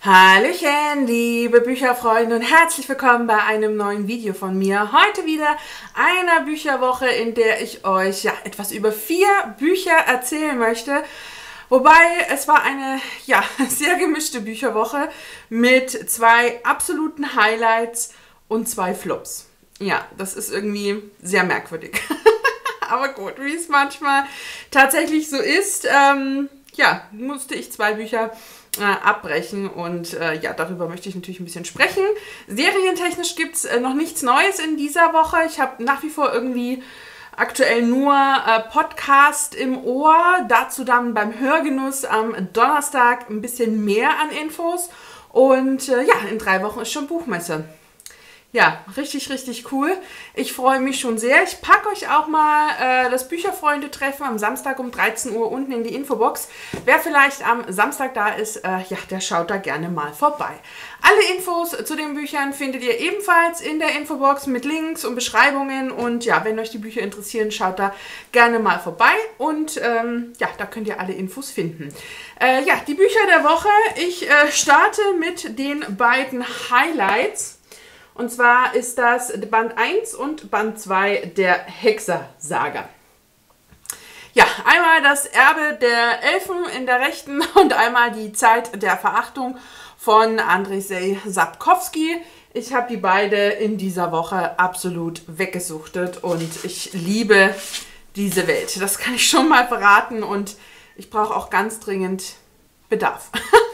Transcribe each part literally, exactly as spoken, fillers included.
Hallöchen, liebe Bücherfreunde und herzlich willkommen bei einem neuen Video von mir. Heute wieder einer Bücherwoche, in der ich euch ja etwas über vier Bücher erzählen möchte. Wobei es war eine ja sehr gemischte Bücherwoche mit zwei absoluten Highlights und zwei Flops. Ja, das ist irgendwie sehr merkwürdig. Aber gut, wie es manchmal tatsächlich so ist, ähm, ja, musste ich zwei Bücher Äh, abbrechen und äh, ja, darüber möchte ich natürlich ein bisschen sprechen. Serientechnisch gibt es äh, noch nichts Neues in dieser Woche. Ich habe nach wie vor irgendwie aktuell nur äh, Podcast im Ohr, dazu dann beim Hörgenuss am Donnerstag ein bisschen mehr an Infos und äh, ja, in drei Wochen ist schon Buchmesse. Ja, richtig, richtig cool. Ich freue mich schon sehr. Ich packe euch auch mal äh, das Bücherfreunde-Treffen am Samstag um dreizehn Uhr unten in die Infobox. Wer vielleicht am Samstag da ist, äh, ja, der schaut da gerne mal vorbei. Alle Infos zu den Büchern findet ihr ebenfalls in der Infobox mit Links und Beschreibungen. Und ja, wenn euch die Bücher interessieren, schaut da gerne mal vorbei. Und ähm, ja, da könnt ihr alle Infos finden. Äh, ja, die Bücher der Woche. Ich äh, starte mit den beiden Highlights. Und zwar ist das Band eins und Band zwei der Hexer-Saga. Ja, einmal das Erbe der Elfen in der Rechten und einmal die Zeit der Verachtung von Andrzej Sapkowski. Ich habe die beide in dieser Woche absolut weggesuchtet und ich liebe diese Welt. Das kann ich schon mal verraten und ich brauche auch ganz dringend Bedarf.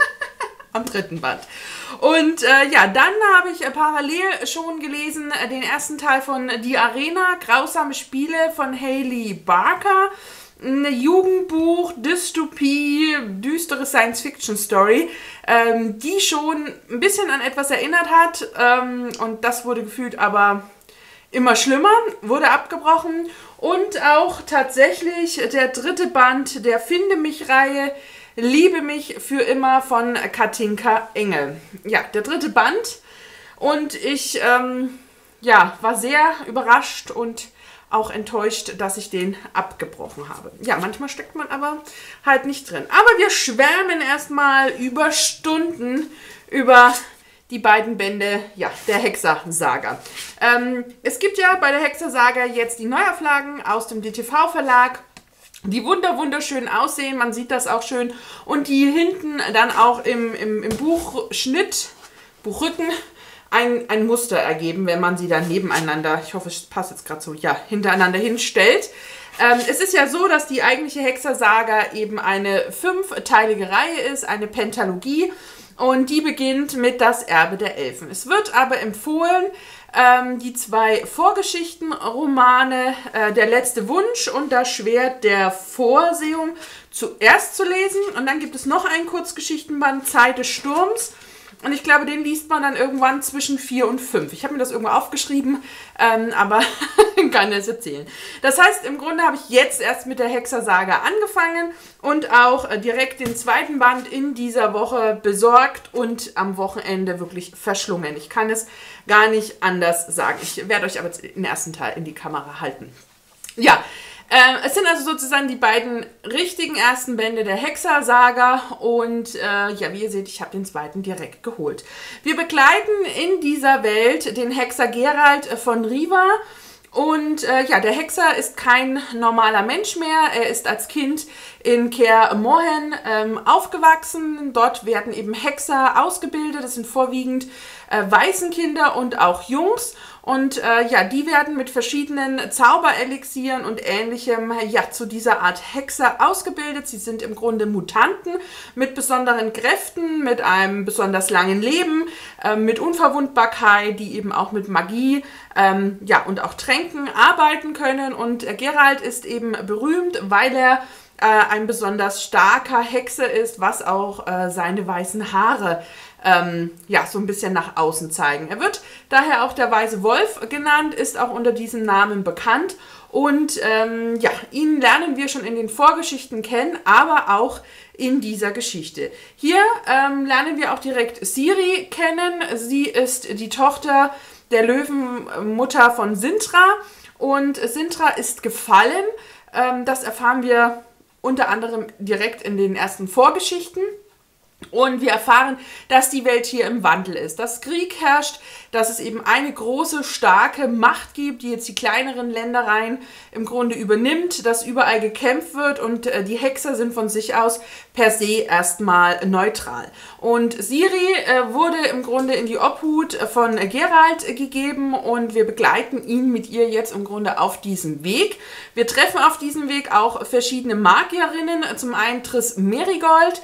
Am dritten Band. Und äh, ja, dann habe ich äh, parallel schon gelesen äh, den ersten Teil von Die Arena, Grausame Spiele von Hayley Barker. Ein Jugendbuch, Dystopie, düstere Science-Fiction-Story, ähm, die schon ein bisschen an etwas erinnert hat. Ähm, und das wurde gefühlt aber immer schlimmer, wurde abgebrochen. Und auch tatsächlich der dritte Band der Finde-mich-Reihe, Liebe mich für immer von Katinka Engel. Ja, der dritte Band. Und ich ähm, ja, war sehr überrascht und auch enttäuscht, dass ich den abgebrochen habe. Ja, manchmal steckt man aber halt nicht drin. Aber wir schwärmen erstmal über Stunden über die beiden Bände ja, der Hexer-Saga. Ähm, es gibt ja bei der Hexer-Saga jetzt die Neuauflagen aus dem D T V-Verlag, die wunder wunderschön aussehen, man sieht das auch schön und die hinten dann auch im, im, im Buchschnitt, Buchrücken, ein, ein Muster ergeben, wenn man sie dann nebeneinander, ich hoffe es passt jetzt gerade so, ja, hintereinander hinstellt. Ähm, es ist ja so, dass die eigentliche Hexer-Saga eben eine fünfteilige Reihe ist, eine Pentalogie. Und die beginnt mit Das Erbe der Elfen. Es wird aber empfohlen, ähm, die zwei Vorgeschichtenromane äh, Der letzte Wunsch und Das Schwert der Vorsehung zuerst zu lesen. Und dann gibt es noch einen Kurzgeschichtenband, Zeit des Sturms. Und ich glaube, den liest man dann irgendwann zwischen vier und fünf. Ich habe mir das irgendwo aufgeschrieben, ähm, aber kann das erzählen. Das heißt, im Grunde habe ich jetzt erst mit der Hexer-Saga angefangen und auch äh, direkt den zweiten Band in dieser Woche besorgt und am Wochenende wirklich verschlungen. Ich kann es gar nicht anders sagen. Ich werde euch aber jetzt den ersten Teil in die Kamera halten. Ja, Äh, es sind also sozusagen die beiden richtigen ersten Bände der Hexer-Saga und äh, ja, wie ihr seht, ich habe den zweiten direkt geholt. Wir begleiten in dieser Welt den Hexer Geralt von Riva und äh, ja, der Hexer ist kein normaler Mensch mehr. Er ist als Kind in Kaer Morhen ähm, aufgewachsen. Dort werden eben Hexer ausgebildet. Das sind vorwiegend äh, Waisenkinder und auch Jungs. Und äh, ja, die werden mit verschiedenen Zauberelixieren und Ähnlichem ja, zu dieser Art Hexer ausgebildet. Sie sind im Grunde Mutanten mit besonderen Kräften, mit einem besonders langen Leben, äh, mit Unverwundbarkeit, die eben auch mit Magie ähm, ja, und auch Tränken arbeiten können. Und äh, Geralt ist eben berühmt, weil er äh, ein besonders starker Hexer ist, was auch äh, seine weißen Haare Ähm, ja, so ein bisschen nach außen zeigen. Er wird daher auch der Weiße Wolf genannt, ist auch unter diesem Namen bekannt und ähm, ja, ihn lernen wir schon in den Vorgeschichten kennen, aber auch in dieser Geschichte. Hier ähm, lernen wir auch direkt Ciri kennen. Sie ist die Tochter der Löwenmutter von Sintra und Sintra ist gefallen. Ähm, das erfahren wir unter anderem direkt in den ersten Vorgeschichten. Und wir erfahren, dass die Welt hier im Wandel ist, dass Krieg herrscht, dass es eben eine große, starke Macht gibt, die jetzt die kleineren Ländereien im Grunde übernimmt, dass überall gekämpft wird und äh, die Hexer sind von sich aus per se erstmal neutral. Und Ciri äh, wurde im Grunde in die Obhut von äh, Geralt äh, gegeben und wir begleiten ihn mit ihr jetzt im Grunde auf diesem Weg. Wir treffen auf diesem Weg auch verschiedene Magierinnen, zum einen Triss Merigold,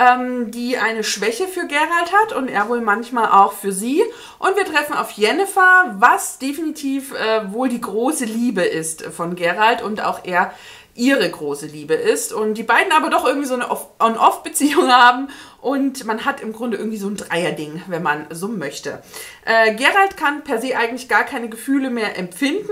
die eine Schwäche für Geralt hat und er wohl manchmal auch für sie. Und wir treffen auf Yennefer, was definitiv äh, wohl die große Liebe ist von Geralt und auch er ihre große Liebe ist. Und die beiden aber doch irgendwie so eine On-Off-Beziehung haben und man hat im Grunde irgendwie so ein Dreierding, wenn man so möchte. Äh, Geralt kann per se eigentlich gar keine Gefühle mehr empfinden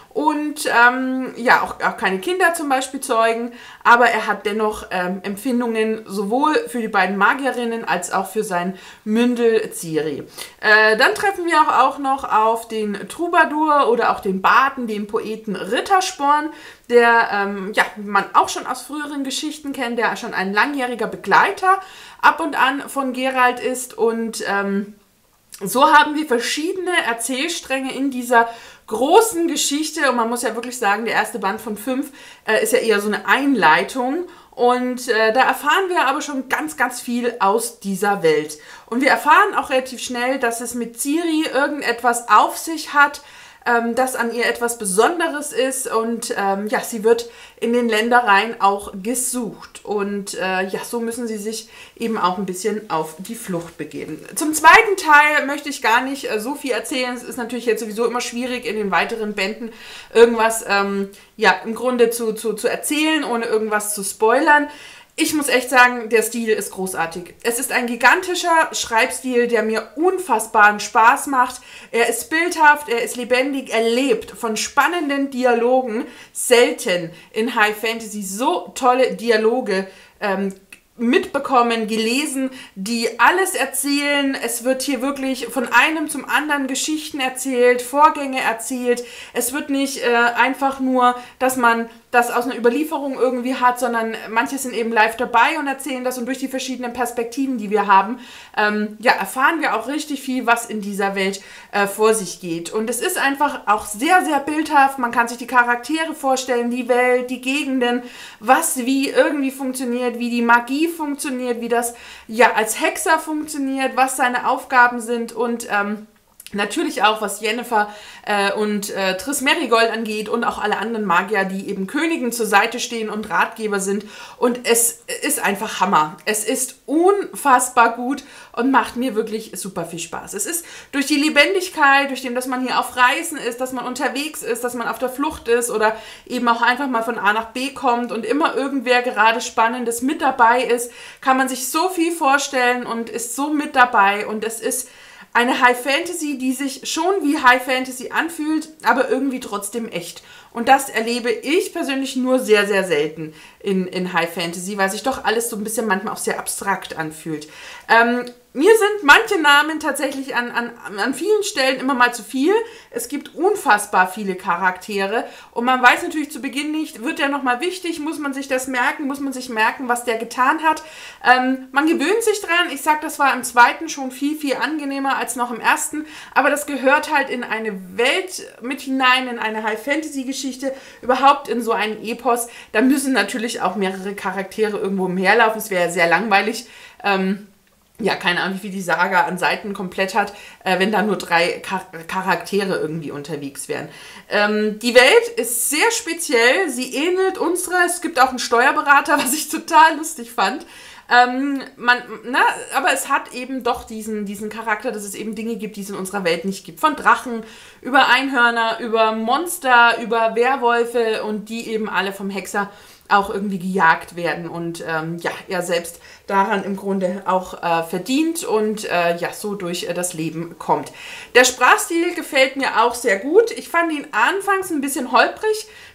und ähm, ja, auch, auch keine Kinder zum Beispiel zeugen, aber er hat dennoch ähm, Empfindungen sowohl für die beiden Magierinnen als auch für sein Mündel Ciri. Äh, dann treffen wir auch, auch noch auf den Troubadour oder auch den Baden, den Poeten Rittersporn, der ähm, ja, man auch schon aus früheren Geschichten kennt, der schon ein langjähriger Begleiter ab und an von Geralt ist und ähm, so haben wir verschiedene Erzählstränge in dieser großen Geschichte und man muss ja wirklich sagen, der erste Band von fünf äh, ist ja eher so eine Einleitung und äh, da erfahren wir aber schon ganz, ganz viel aus dieser Welt. Und wir erfahren auch relativ schnell, dass es mit Ciri irgendetwas auf sich hat, ähm, das an ihr etwas Besonderes ist und ähm, ja, sie wird in den Ländereien auch gesucht und äh, ja, so müssen sie sich eben auch ein bisschen auf die Flucht begeben. Zum zweiten Teil möchte ich gar nicht äh, so viel erzählen, es ist natürlich jetzt sowieso immer schwierig in den weiteren Bänden irgendwas ähm, ja, im Grunde zu, zu, zu erzählen, ohne irgendwas zu spoilern. Ich muss echt sagen, der Stil ist großartig. Es ist ein gigantischer Schreibstil, der mir unfassbaren Spaß macht. Er ist bildhaft, er ist lebendig, er lebt von spannenden Dialogen. Selten in High Fantasy so tolle Dialoge ähm, mitbekommen, gelesen, die alles erzählen. Es wird hier wirklich von einem zum anderen Geschichten erzählt, Vorgänge erzählt. Es wird nicht äh, einfach nur, dass man das aus einer Überlieferung irgendwie hat, sondern manche sind eben live dabei und erzählen das und durch die verschiedenen Perspektiven, die wir haben, ähm, ja, erfahren wir auch richtig viel, was in dieser Welt äh, vor sich geht. Und es ist einfach auch sehr, sehr bildhaft. Man kann sich die Charaktere vorstellen, die Welt, die Gegenden, was wie irgendwie funktioniert, wie die Magie funktioniert, wie das ja als Hexer funktioniert, was seine Aufgaben sind und ähm, natürlich auch, was Yennefer äh, und äh, Triss Merigold angeht und auch alle anderen Magier, die eben Königen zur Seite stehen und Ratgeber sind. Und es ist einfach Hammer. Es ist unfassbar gut und macht mir wirklich super viel Spaß. Es ist durch die Lebendigkeit, durch den, dass man hier auf Reisen ist, dass man unterwegs ist, dass man auf der Flucht ist oder eben auch einfach mal von A nach B kommt und immer irgendwer gerade Spannendes mit dabei ist, kann man sich so viel vorstellen und ist so mit dabei und es ist eine High Fantasy, die sich schon wie High Fantasy anfühlt, aber irgendwie trotzdem echt. Und das erlebe ich persönlich nur sehr, sehr selten in, in High Fantasy, weil sich doch alles so ein bisschen manchmal auch sehr abstrakt anfühlt. Ähm, mir sind manche Namen tatsächlich an, an, an vielen Stellen immer mal zu viel. Es gibt unfassbar viele Charaktere und man weiß natürlich zu Beginn nicht, wird der nochmal wichtig, muss man sich das merken, muss man sich merken, was der getan hat. Ähm, man gewöhnt sich dran. Ich sage, das war im zweiten schon viel, viel angenehmer als noch im ersten, aber das gehört halt in eine Welt mit hinein, in eine High-Fantasy-Geschichte, überhaupt in so einen Epos. Da müssen natürlich auch mehrere Charaktere irgendwo umherlaufen. Es wäre sehr langweilig, ähm, ja, keine Ahnung, wie viel die Saga an Seiten komplett hat, äh, wenn da nur drei Char Charaktere irgendwie unterwegs wären. Ähm, die Welt ist sehr speziell, sie ähnelt unserer. Es gibt auch einen Steuerberater, was ich total lustig fand. Ähm, man, na, aber es hat eben doch diesen, diesen Charakter, dass es eben Dinge gibt, die es in unserer Welt nicht gibt. Von Drachen, über Einhörner, über Monster, über Werwölfe und die eben alle vom Hexer auch irgendwie gejagt werden und ähm, ja, er selbst daran im Grunde auch äh, verdient und äh, ja, so durch äh, das Leben kommt. Der Sprachstil gefällt mir auch sehr gut. Ich fand ihn anfangs ein bisschen holprig,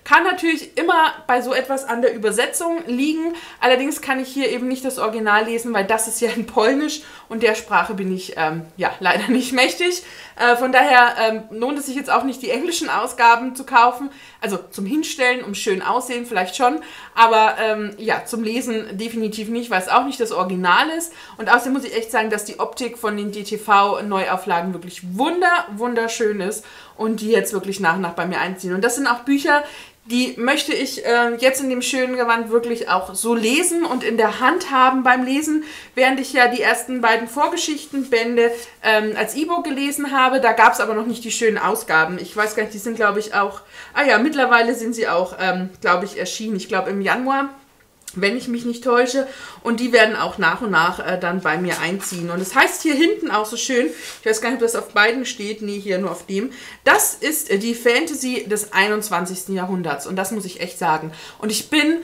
Kann natürlich immer bei so etwas an der Übersetzung liegen. Allerdings kann ich hier eben nicht das Original lesen, weil das ist ja in Polnisch und der Sprache bin ich ähm, ja leider nicht mächtig. Äh, von daher ähm, lohnt es sich jetzt auch nicht, die englischen Ausgaben zu kaufen. Also zum Hinstellen, um schön aussehen vielleicht schon, aber ähm, ja, zum Lesen definitiv nicht, weil es auch nicht das Original ist. Und außerdem muss ich echt sagen, dass die Optik von den D T V-Neuauflagen wirklich wunder, wunderschön ist und die jetzt wirklich nach und nach bei mir einziehen. Und das sind auch Bücher, die möchte ich äh, jetzt in dem schönen Gewand wirklich auch so lesen und in der Hand haben beim Lesen, während ich ja die ersten beiden Vorgeschichtenbände ähm, als E-Book gelesen habe. Da gab es aber noch nicht die schönen Ausgaben. Ich weiß gar nicht, die sind glaube ich auch, ah ja, mittlerweile sind sie auch, ähm, glaube ich, erschienen. Ich glaube im Januar, wenn ich mich nicht täusche. Und die werden auch nach und nach äh, dann bei mir einziehen. Und das heißt hier hinten auch so schön, ich weiß gar nicht, ob das auf beiden steht, nee, hier nur auf dem. Das ist äh, die Fantasy des einundzwanzigsten Jahrhunderts. Und das muss ich echt sagen. Und ich bin,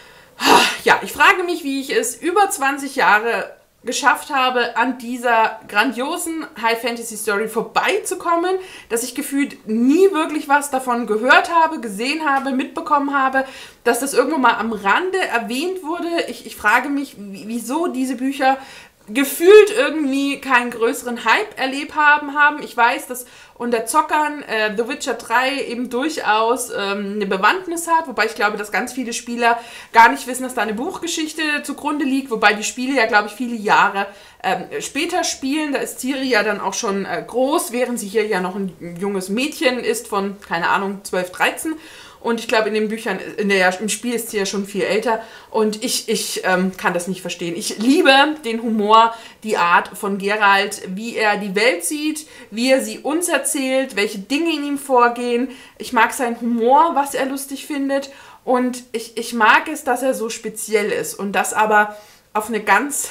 ja, ich frage mich, wie ich es über zwanzig Jahre geschafft habe, an dieser grandiosen High-Fantasy-Story vorbeizukommen, dass ich gefühlt nie wirklich was davon gehört habe, gesehen habe, mitbekommen habe, dass das irgendwo mal am Rande erwähnt wurde. Ich, ich frage mich, wieso diese Bücher gefühlt irgendwie keinen größeren Hype erlebt haben. haben. Ich weiß, dass unter Zockern äh, The Witcher drei eben durchaus ähm, eine Bewandtnis hat, wobei ich glaube, dass ganz viele Spieler gar nicht wissen, dass da eine Buchgeschichte zugrunde liegt, wobei die Spiele ja, glaube ich, viele Jahre ähm, später spielen. Da ist Ciri ja dann auch schon äh, groß, während sie hier ja noch ein junges Mädchen ist von, keine Ahnung, zwölf, dreizehn. Und ich glaube, in den Büchern, in der, im Spiel ist sie ja schon viel älter. Und ich, ich ähm, kann das nicht verstehen. Ich liebe den Humor, die Art von Geralt, wie er die Welt sieht, wie er sie uns erzählt, welche Dinge in ihm vorgehen. Ich mag seinen Humor, was er lustig findet. Und ich, ich mag es, dass er so speziell ist. Und das aber auf eine ganz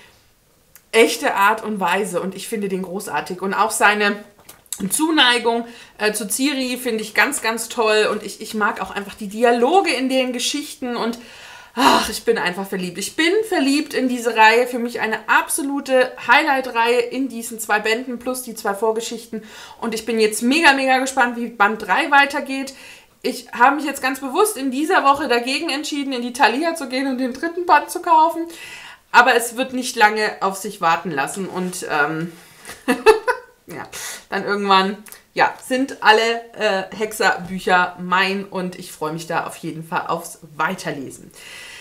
echte Art und Weise. Und ich finde den großartig. Und auch seine Zuneigung äh, zu Ciri finde ich ganz, ganz toll und ich, ich mag auch einfach die Dialoge in den Geschichten und ach, ich bin einfach verliebt. Ich bin verliebt in diese Reihe, für mich eine absolute Highlight-Reihe in diesen zwei Bänden plus die zwei Vorgeschichten und ich bin jetzt mega, mega gespannt, wie Band drei weitergeht. Ich habe mich jetzt ganz bewusst in dieser Woche dagegen entschieden, in die Thalia zu gehen und den dritten Band zu kaufen, aber es wird nicht lange auf sich warten lassen und ähm... ja, dann irgendwann, ja, sind alle äh, Hexerbücher mein und ich freue mich da auf jeden Fall aufs Weiterlesen.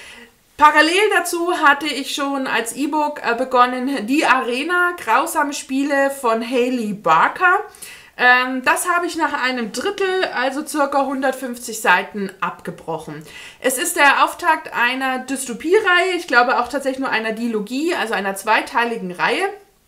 Parallel dazu hatte ich schon als E-Book äh, begonnen, Die Arena, grausame Spiele von Hayley Barker. Ähm, das habe ich nach einem Drittel, also circa hundertfünfzig Seiten, abgebrochen. Es ist der Auftakt einer Dystopie-Reihe, ich glaube auch tatsächlich nur einer Dilogie, also einer zweiteiligen Reihe.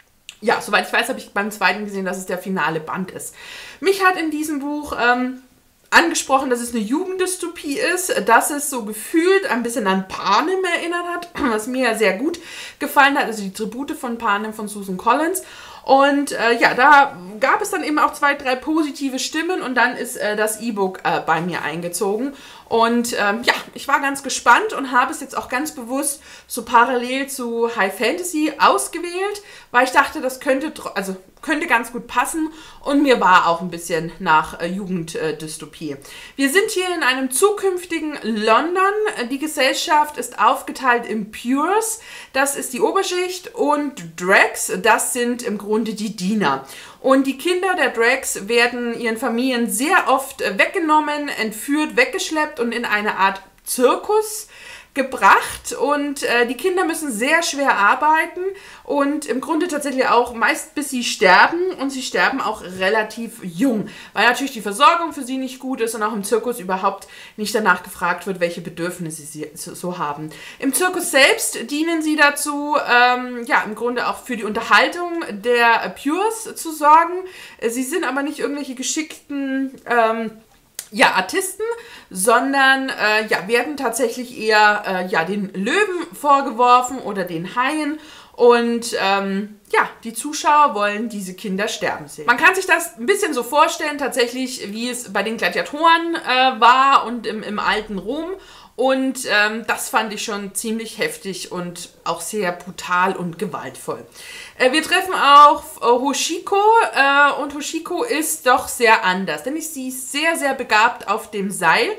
Ja, soweit ich weiß, habe ich beim zweiten gesehen, dass es der finale Band ist. Mich hat in diesem Buch ähm, angesprochen, dass es eine Jugenddystopie ist, dass es so gefühlt ein bisschen an Panem erinnert hat, was mir ja sehr gut gefallen hat, also die Tribute von Panem von Susan Collins. Und äh, ja, da gab es dann eben auch zwei, drei positive Stimmen und dann ist äh, das E-Book äh, bei mir eingezogen. Und ähm, ja, ich war ganz gespannt und habe es jetzt auch ganz bewusst so parallel zu High Fantasy ausgewählt, weil ich dachte, das könnte, also könnte ganz gut passen und mir war auch ein bisschen nach äh, Jugenddystopie. Wir sind hier in einem zukünftigen London. Die Gesellschaft ist aufgeteilt in Pures, das ist die Oberschicht, und Drags, das sind im Grunde die Diener. Und die Kinder der Drags werden ihren Familien sehr oft weggenommen, entführt, weggeschleppt und in eine Art Zirkus gebracht und äh, die Kinder müssen sehr schwer arbeiten und im Grunde tatsächlich auch meist bis sie sterben und sie sterben auch relativ jung, weil natürlich die Versorgung für sie nicht gut ist und auch im Zirkus überhaupt nicht danach gefragt wird, welche Bedürfnisse sie so haben. Im Zirkus selbst dienen sie dazu, ähm, ja, im Grunde auch für die Unterhaltung der Pures zu sorgen. Sie sind aber nicht irgendwelche geschickten ähm, ja, Artisten, sondern äh, ja, werden tatsächlich eher äh, ja, den Löwen vorgeworfen oder den Haien und ähm, ja, die Zuschauer wollen diese Kinder sterben sehen. Man kann sich das ein bisschen so vorstellen, tatsächlich, wie es bei den Gladiatoren äh, war und im, im alten Rom. Und ähm, das fand ich schon ziemlich heftig und auch sehr brutal und gewaltvoll. Äh, wir treffen auf äh, Hoshiko äh, und Hoshiko ist doch sehr anders, denn sie ist sehr, sehr begabt auf dem Seil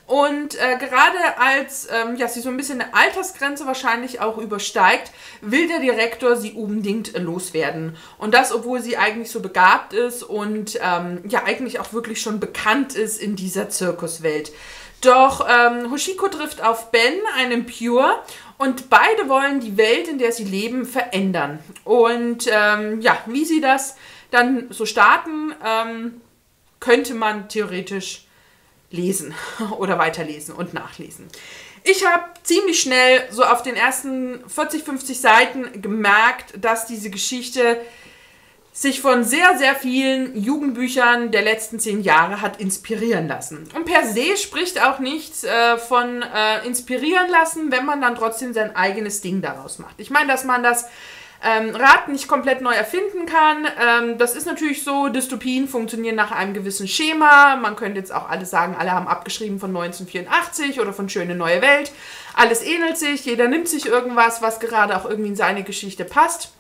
Und äh, gerade als ähm, ja, sie so ein bisschen eine Altersgrenze wahrscheinlich auch übersteigt, will der Direktor sie unbedingt äh, loswerden. Und das, obwohl sie eigentlich so begabt ist und ähm, ja eigentlich auch wirklich schon bekannt ist in dieser Zirkuswelt. Doch ähm, Hoshiko trifft auf Ben, einen Pure, und beide wollen die Welt, in der sie leben, verändern. Und ähm, ja, wie sie das dann so starten, ähm, könnte man theoretisch lesen oder weiterlesen und nachlesen. Ich habe ziemlich schnell so auf den ersten vierzig, fünfzig Seiten gemerkt, dass diese Geschichte sich von sehr, sehr vielen Jugendbüchern der letzten zehn Jahre hat inspirieren lassen. Und per se spricht auch nichts äh, von äh, inspirieren lassen, wenn man dann trotzdem sein eigenes Ding daraus macht. Ich meine, dass man das Ähm, Rad nicht komplett neu erfinden kann. Ähm, das ist natürlich so, Dystopien funktionieren nach einem gewissen Schema. Man könnte jetzt auch alle sagen, alle haben abgeschrieben von neunzehnhundertvierundachtzig oder von Schöne neue Welt. Alles ähnelt sich, jeder nimmt sich irgendwas, was gerade auch irgendwie in seine Geschichte passt.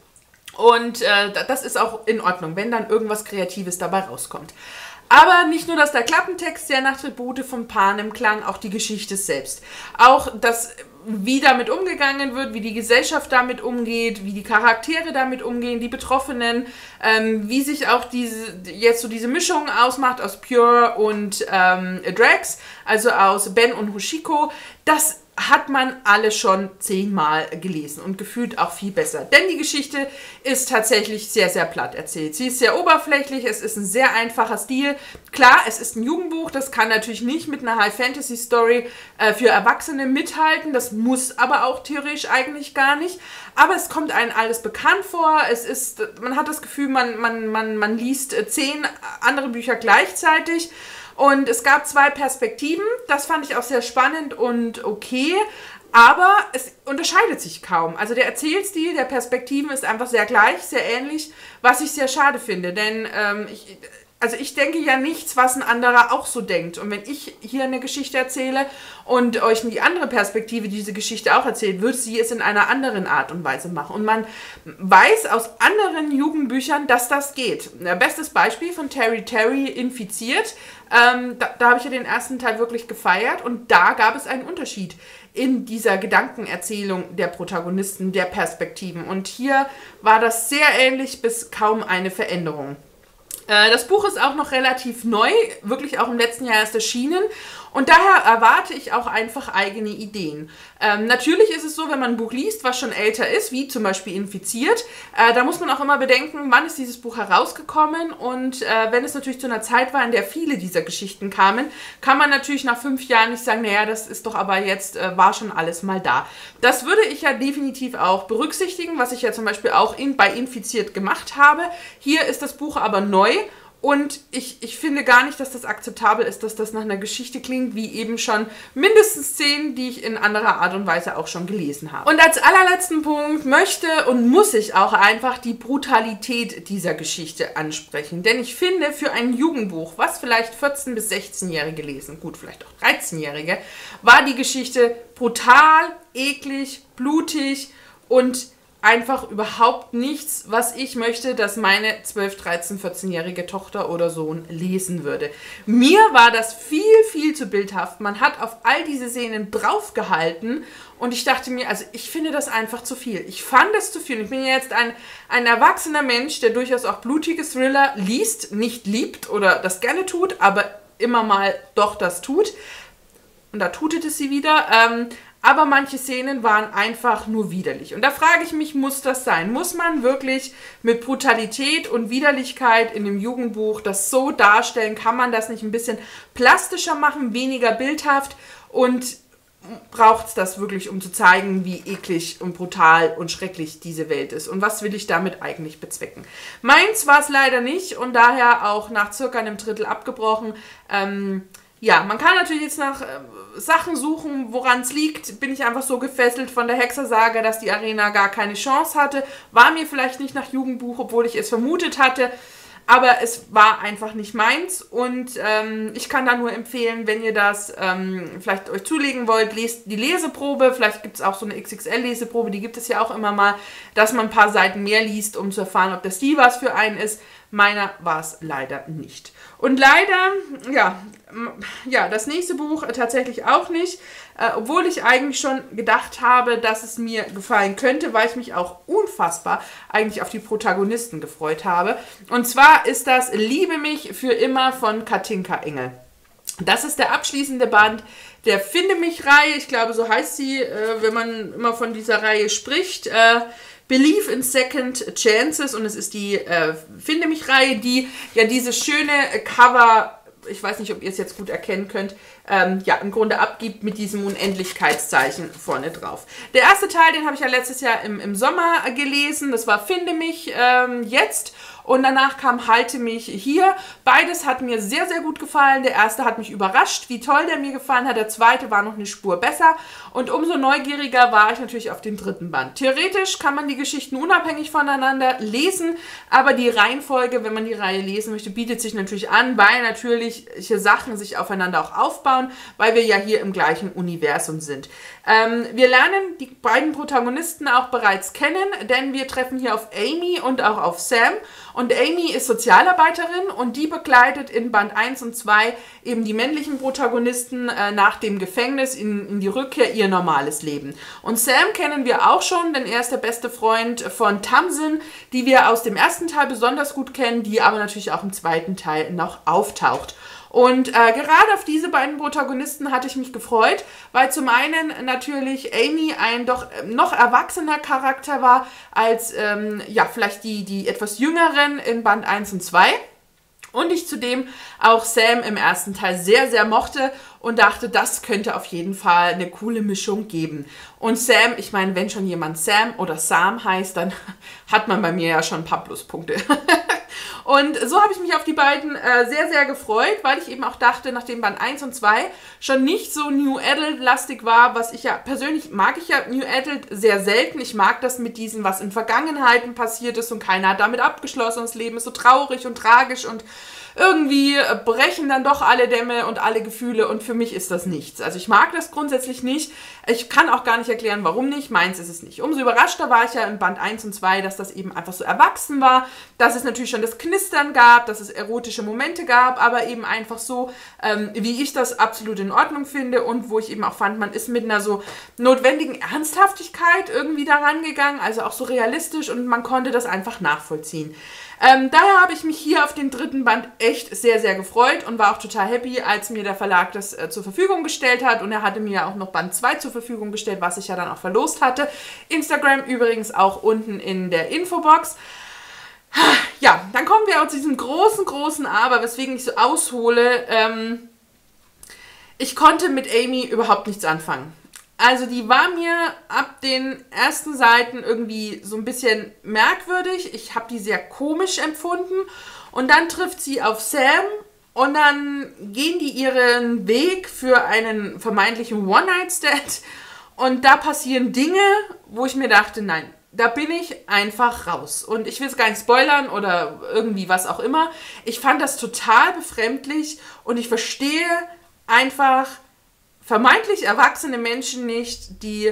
Und äh, das ist auch in Ordnung, wenn dann irgendwas Kreatives dabei rauskommt. Aber nicht nur, dass der Klappentext sehr nach Tribute von Panem klang, auch die Geschichte selbst. Auch das, wie damit umgegangen wird, wie die Gesellschaft damit umgeht, wie die Charaktere damit umgehen, die Betroffenen, ähm, wie sich auch diese, jetzt so diese Mischung ausmacht aus Pure und ähm, Drax, also aus Ben und Hoshiko, das hat man alle schon zehnmal gelesen und gefühlt auch viel besser. Denn die Geschichte ist tatsächlich sehr, sehr platt erzählt. Sie ist sehr oberflächlich, es ist ein sehr einfacher Stil. Klar, es ist ein Jugendbuch, das kann natürlich nicht mit einer High-Fantasy-Story äh, für Erwachsene mithalten. Das muss aber auch theoretisch eigentlich gar nicht. Aber es kommt einem alles bekannt vor. Es ist, man hat das Gefühl, man, man, man, man liest zehn andere Bücher gleichzeitig. Und es gab zwei Perspektiven, das fand ich auch sehr spannend und okay, aber es unterscheidet sich kaum. Also der Erzählstil der Perspektiven ist einfach sehr gleich, sehr ähnlich, was ich sehr schade finde, denn ähm, ich, also ich denke ja nichts, was ein anderer auch so denkt. Und wenn ich hier eine Geschichte erzähle und euch die andere Perspektive diese Geschichte auch erzählt, wird sie es in einer anderen Art und Weise machen. Und man weiß aus anderen Jugendbüchern, dass das geht. Bestes Beispiel von Terry Terry, Infiziert. Ähm, da da habe ich ja den ersten Teil wirklich gefeiert und da gab es einen Unterschied in dieser Gedankenerzählung der Protagonisten, der Perspektiven. Und hier war das sehr ähnlich bis kaum eine Veränderung. Das Buch ist auch noch relativ neu, wirklich auch im letzten Jahr erst erschienen und daher erwarte ich auch einfach eigene Ideen. Ähm, natürlich ist es so, wenn man ein Buch liest, was schon älter ist, wie zum Beispiel Infiziert, äh, da muss man auch immer bedenken, wann ist dieses Buch herausgekommen und äh, wenn es natürlich zu einer Zeit war, in der viele dieser Geschichten kamen, kann man natürlich nach fünf Jahren nicht sagen, naja, das ist doch aber jetzt, äh, war schon alles mal da. Das würde ich ja definitiv auch berücksichtigen, was ich ja zum Beispiel auch in, bei Infiziert gemacht habe. Hier ist das Buch aber neu. Und ich, ich finde gar nicht, dass das akzeptabel ist, dass das nach einer Geschichte klingt, wie eben schon mindestens zehn, die ich in anderer Art und Weise auch schon gelesen habe. Und als allerletzten Punkt möchte und muss ich auch einfach die Brutalität dieser Geschichte ansprechen. Denn ich finde, für ein Jugendbuch, was vielleicht vierzehn- bis sechzehnjährige lesen, gut, vielleicht auch dreizehnjährige, war die Geschichte brutal, eklig, blutig und einfach überhaupt nichts, was ich möchte, dass meine zwölf-, dreizehn-, vierzehnjährige Tochter oder Sohn lesen würde. Mir war das viel, viel zu bildhaft. Man hat auf all diese Szenen draufgehalten und ich dachte mir, also ich finde das einfach zu viel. Ich fand es zu viel. Ich bin ja jetzt ein, ein erwachsener Mensch, der durchaus auch blutige Thriller liest, nicht liebt oder das gerne tut, aber immer mal doch das tut. Und da tutet es sie wieder. Ähm, Aber manche Szenen waren einfach nur widerlich. Und da frage ich mich, muss das sein? Muss man wirklich mit Brutalität und Widerlichkeit in dem Jugendbuch das so darstellen? Kann man das nicht ein bisschen plastischer machen, weniger bildhaft? Und braucht es das wirklich, um zu zeigen, wie eklig und brutal und schrecklich diese Welt ist? Und was will ich damit eigentlich bezwecken? Meins war es leider nicht und daher auch nach circa einem Drittel abgebrochen. Ähm, Ja, man kann natürlich jetzt nach äh, Sachen suchen, woran es liegt. Bin ich einfach so gefesselt von der Hexersaga, dass die Arena gar keine Chance hatte. War mir vielleicht nicht nach Jugendbuch, obwohl ich es vermutet hatte. aber es war einfach nicht meins und ähm, ich kann da nur empfehlen, wenn ihr das ähm, vielleicht euch zulegen wollt, lest die Leseprobe, vielleicht gibt es auch so eine X X L-Leseprobe, die gibt es ja auch immer mal, dass man ein paar Seiten mehr liest, um zu erfahren, ob das die was für einen ist. Meiner war es leider nicht. Und leider, ja, ja, das nächste Buch tatsächlich auch nicht, äh, obwohl ich eigentlich schon gedacht habe, dass es mir gefallen könnte, weil ich mich auch unfassbar eigentlich auf die Protagonisten gefreut habe. Und zwar ist das Liebe mich für immer von Katinka Engel. Das ist der abschließende Band der Finde mich-Reihe. Ich glaube, so heißt sie, äh, wenn man immer von dieser Reihe spricht. Äh, Believe in Second Chances, und es ist die äh, Finde mich-Reihe, die ja dieses schöne Cover, ich weiß nicht, ob ihr es jetzt gut erkennen könnt, ähm, ja, im Grunde abgibt mit diesem Unendlichkeitszeichen vorne drauf. Der erste Teil, den habe ich ja letztes Jahr im, im Sommer gelesen, das war Finde mich ähm, jetzt. Und danach kam Halte mich hier. Beides hat mir sehr, sehr gut gefallen. Der erste hat mich überrascht, wie toll der mir gefallen hat. Der zweite war noch eine Spur besser. Und umso neugieriger war ich natürlich auf den dritten Band. Theoretisch kann man die Geschichten unabhängig voneinander lesen, aber die Reihenfolge, wenn man die Reihe lesen möchte, bietet sich natürlich an, weil natürlich hier Sachen sich aufeinander auch aufbauen, weil wir ja hier im gleichen Universum sind. Ähm, wir lernen die beiden Protagonisten auch bereits kennen, denn wir treffen hier auf Amy und auch auf Sam. Und Amy ist Sozialarbeiterin und die begleitet in Band eins und zwei eben die männlichen Protagonisten äh, nach dem Gefängnis in, in die Rückkehr ihr normales Leben. Und Sam kennen wir auch schon, denn er ist der beste Freund von Tamsin, die wir aus dem ersten Teil besonders gut kennen, die aber natürlich auch im zweiten Teil noch auftaucht. Und äh, gerade auf diese beiden Protagonisten hatte ich mich gefreut, weil zum einen natürlich Amy ein doch noch erwachsener Charakter war als ähm, ja, vielleicht die, die etwas jüngeren in Band eins und zwei. Und ich zudem auch Sam im ersten Teil sehr, sehr mochte und dachte, das könnte auf jeden Fall eine coole Mischung geben. Und Sam, ich meine, wenn schon jemand Sam oder Sam heißt, dann hat man bei mir ja schon ein paar Pluspunkte. Und so habe ich mich auf die beiden äh, sehr, sehr gefreut, weil ich eben auch dachte, nachdem Band eins und zwei schon nicht so New Adult-lastig war, was ich ja, persönlich mag ich ja New Adult sehr selten. Ich mag das mit diesem, was in Vergangenheiten passiert ist und keiner hat damit abgeschlossen. Das Leben ist so traurig und tragisch und irgendwie brechen dann doch alle Dämme und alle Gefühle und für mich ist das nichts. Also ich mag das grundsätzlich nicht. Ich kann auch gar nicht erklären, warum nicht. Meins ist es nicht. Umso überraschter war ich ja in Band eins und zwei, dass das eben einfach so erwachsen war, dass es natürlich schon das Knistern gab, dass es erotische Momente gab, aber eben einfach so, ähm, wie ich das absolut in Ordnung finde und wo ich eben auch fand, man ist mit einer so notwendigen Ernsthaftigkeit irgendwie daran gegangen, also auch so realistisch und man konnte das einfach nachvollziehen. Ähm, daher habe ich mich hier auf den dritten Band echt sehr, sehr gefreut und war auch total happy, als mir der Verlag das äh, zur Verfügung gestellt hat. Und er hatte mir auch noch Band zwei zur Verfügung gestellt, was ich ja dann auch verlost hatte. Instagram übrigens auch unten in der Infobox. Ja, dann kommen wir auch zu diesem großen, großen Aber, weswegen ich so aushole. Ähm, ich konnte mit Amy überhaupt nichts anfangen. Also die war mir ab den ersten Seiten irgendwie so ein bisschen merkwürdig. Ich habe die sehr komisch empfunden. Und dann trifft sie auf Sam und dann gehen die ihren Weg für einen vermeintlichen One-Night-Stand. Und da passieren Dinge, wo ich mir dachte, nein, da bin ich einfach raus. Und ich will es gar nicht spoilern oder irgendwie was auch immer. Ich fand das total befremdlich und ich verstehe einfach vermeintlich erwachsene Menschen nicht, die,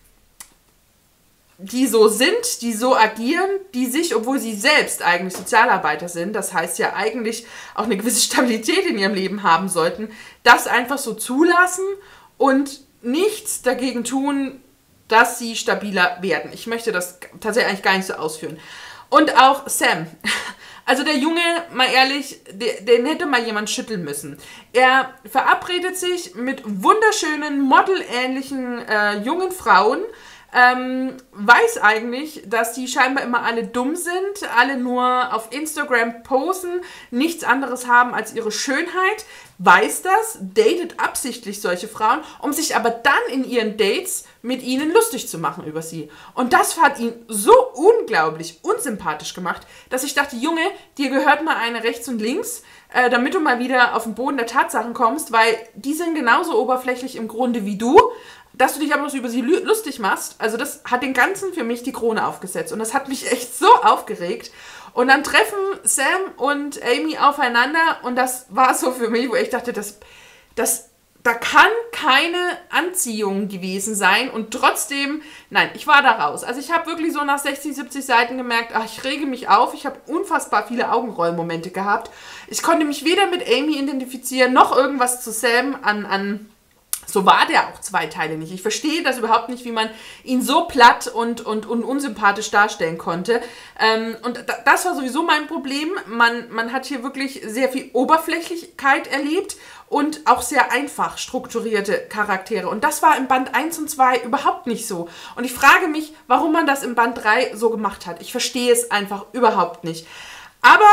die so sind, die so agieren, die sich, obwohl sie selbst eigentlich Sozialarbeiter sind, das heißt ja eigentlich auch eine gewisse Stabilität in ihrem Leben haben sollten, das einfach so zulassen und nichts dagegen tun, dass sie stabiler werden. Ich möchte das tatsächlich eigentlich gar nicht so ausführen. Und auch Sam. Also der Junge, mal ehrlich, den, den hätte mal jemand schütteln müssen. Er verabredet sich mit wunderschönen, modelähnlichen äh, jungen Frauen, ähm, weiß eigentlich, dass die scheinbar immer alle dumm sind, alle nur auf Instagram posen, nichts anderes haben als ihre Schönheit, weiß das, datet absichtlich solche Frauen, um sich aber dann in ihren Dates mit ihnen lustig zu machen über sie. Und das hat ihn so unglaublich unsympathisch gemacht, dass ich dachte, Junge, dir gehört mal eine rechts und links, äh, damit du mal wieder auf den Boden der Tatsachen kommst, weil die sind genauso oberflächlich im Grunde wie du, dass du dich aber so über sie lustig machst, also das hat den Ganzen für mich die Krone aufgesetzt. Und das hat mich echt so aufgeregt. Und dann treffen Sam und Amy aufeinander und das war so für mich, wo ich dachte, das, das, da kann keine Anziehung gewesen sein und trotzdem, nein, ich war da raus. Also ich habe wirklich so nach sechzig, siebzig Seiten gemerkt, ach, ich rege mich auf, ich habe unfassbar viele Augenrollmomente gehabt. Ich konnte mich weder mit Amy identifizieren, noch irgendwas zu Sam an, an so war der auch zwei Teile nicht. Ich verstehe das überhaupt nicht, wie man ihn so platt und, und, und unsympathisch darstellen konnte. Ähm, und da, das war sowieso mein Problem. Man, man hat hier wirklich sehr viel Oberflächlichkeit erlebt und auch sehr einfach strukturierte Charaktere. Und das war im Band eins und zwei überhaupt nicht so. Und ich frage mich, warum man das im Band drei so gemacht hat. Ich verstehe es einfach überhaupt nicht. Aber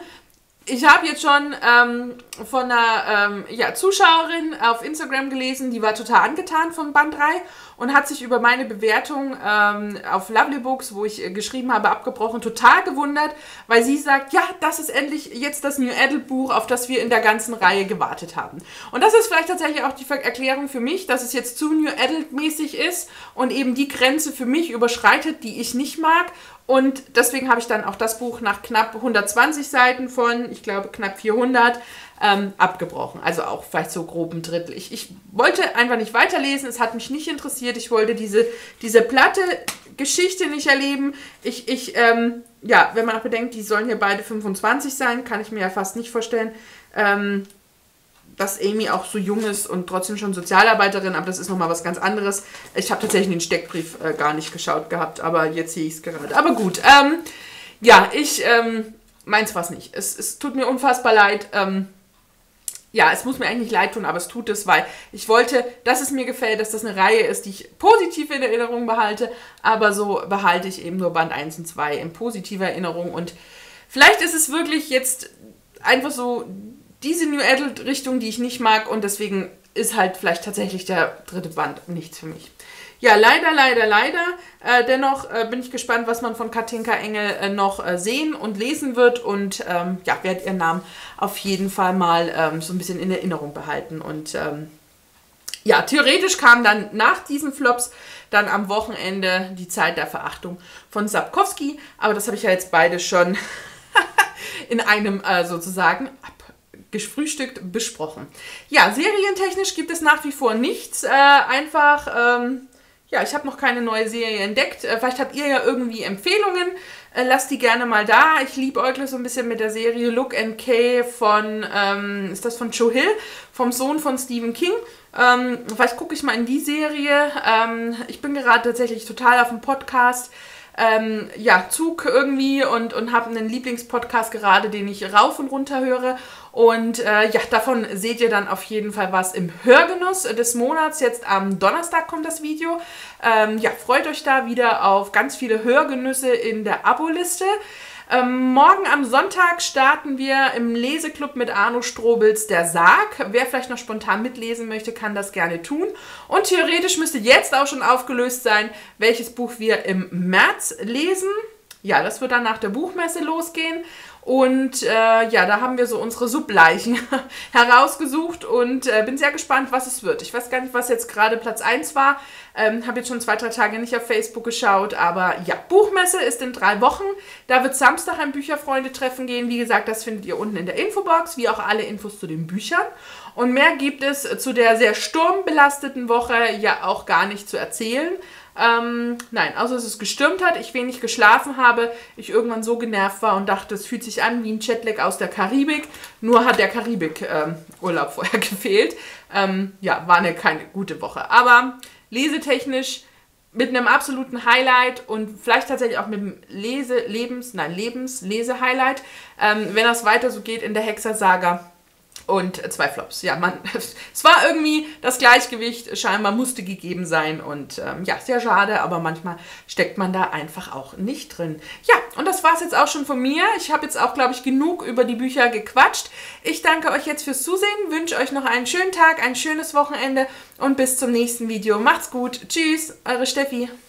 ich habe jetzt schon ähm, von einer ähm, ja, Zuschauerin auf Instagram gelesen, die war total angetan von Band drei und hat sich über meine Bewertung ähm, auf Lovely Books, wo ich äh, geschrieben habe, abgebrochen, total gewundert, weil sie sagt, ja, das ist endlich jetzt das New Adult Buch, auf das wir in der ganzen Reihe gewartet haben. Und das ist vielleicht tatsächlich auch die Erklärung für mich, dass es jetzt zu New Adult mäßig ist und eben die Grenze für mich überschreitet, die ich nicht mag. Und deswegen habe ich dann auch das Buch nach knapp hundertzwanzig Seiten von, ich glaube, knapp vierhundert ähm, abgebrochen. Also auch vielleicht so grob ein Drittel. Ich, ich wollte einfach nicht weiterlesen, es hat mich nicht interessiert. Ich wollte diese, diese platte Geschichte nicht erleben. Ich, ich ähm, ja, wenn man auch bedenkt, die sollen hier beide fünfundzwanzig sein, kann ich mir ja fast nicht vorstellen, ähm, dass Amy auch so jung ist und trotzdem schon Sozialarbeiterin, aber das ist nochmal was ganz anderes. Ich habe tatsächlich den Steckbrief äh, gar nicht geschaut gehabt, aber jetzt sehe ich es gerade. Aber gut, ähm, ja, ich, ähm, meins war es nicht. Es, es tut mir unfassbar leid. Ähm, ja, es muss mir eigentlich nicht leid tun, aber es tut es, weil ich wollte, dass es mir gefällt, dass das eine Reihe ist, die ich positiv in Erinnerung behalte, aber so behalte ich eben nur Band eins und zwei in positiver Erinnerung und vielleicht ist es wirklich jetzt einfach so diese New Adult Richtung, die ich nicht mag und deswegen ist halt vielleicht tatsächlich der dritte Band nichts für mich. Ja, leider, leider, leider. Äh, dennoch äh, bin ich gespannt, was man von Katinka Engel äh, noch äh, sehen und lesen wird und ähm, ja, werde ihren Namen auf jeden Fall mal ähm, so ein bisschen in Erinnerung behalten und ähm, ja, theoretisch kam dann nach diesen Flops dann am Wochenende die Zeit der Verachtung von Sapkowski, aber das habe ich ja jetzt beide schon in einem äh, sozusagen gefrühstückt besprochen. Ja, serientechnisch gibt es nach wie vor nichts. Äh, einfach, ähm, ja, ich habe noch keine neue Serie entdeckt. Äh, vielleicht habt ihr ja irgendwie Empfehlungen. Äh, lasst die gerne mal da. Ich liebäugle so ein bisschen mit der Serie Look and Kay von, ähm, ist das von Joe Hill, vom Sohn von Stephen King. Ähm, vielleicht gucke ich mal in die Serie. Ähm, ich bin gerade tatsächlich total auf dem Podcast. Ähm, ja, Zug irgendwie und, und habe einen Lieblingspodcast gerade, den ich rauf und runter höre. Und äh, ja, davon seht ihr dann auf jeden Fall was im Hörgenuss des Monats. Jetzt am Donnerstag kommt das Video. Ähm, ja, freut euch da wieder auf ganz viele Hörgenüsse in der Abo-Liste. Ähm, morgen am Sonntag starten wir im Leseclub mit Arno Strobels Der Sarg. Wer vielleicht noch spontan mitlesen möchte, kann das gerne tun. Und theoretisch müsste jetzt auch schon aufgelöst sein, welches Buch wir im März lesen. Ja, das wird dann nach der Buchmesse losgehen. Und äh, ja, da haben wir so unsere Subleichen herausgesucht und äh, bin sehr gespannt, was es wird. Ich weiß gar nicht, was jetzt gerade Platz eins war. Ähm, habe jetzt schon zwei, drei Tage nicht auf Facebook geschaut. Aber ja, Buchmesse ist in drei Wochen. Da wird Samstag ein Bücherfreunde-Treffen gehen. Wie gesagt, das findet ihr unten in der Infobox, wie auch alle Infos zu den Büchern. Und mehr gibt es zu der sehr sturmbelasteten Woche ja auch gar nicht zu erzählen. Ähm, nein, außer dass es gestürmt hat, ich wenig geschlafen habe, ich irgendwann so genervt war und dachte, es fühlt sich an wie ein Jetlag aus der Karibik, nur hat der Karibik-Urlaub ähm, vorher gefehlt. Ähm, ja, war eine keine gute Woche, aber lesetechnisch mit einem absoluten Highlight und vielleicht tatsächlich auch mit dem Lese, Lebens, nein, Lebens-Lese-Highlight, ähm, wenn das weiter so geht in der Hexer-Saga. Und zwei Flops. Ja, man, es war irgendwie das Gleichgewicht, scheinbar musste gegeben sein. Und ähm, ja, sehr schade, aber manchmal steckt man da einfach auch nicht drin. Ja, und das war es jetzt auch schon von mir. Ich habe jetzt auch, glaube ich, genug über die Bücher gequatscht. Ich danke euch jetzt fürs Zusehen, wünsche euch noch einen schönen Tag, ein schönes Wochenende und bis zum nächsten Video. Macht's gut. Tschüss, eure Steffi.